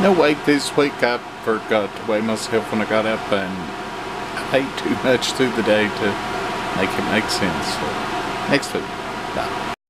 No, wait, this week I forgot to weigh myself when I got up, and I ate too much through the day to make it make sense. So, next week. Bye.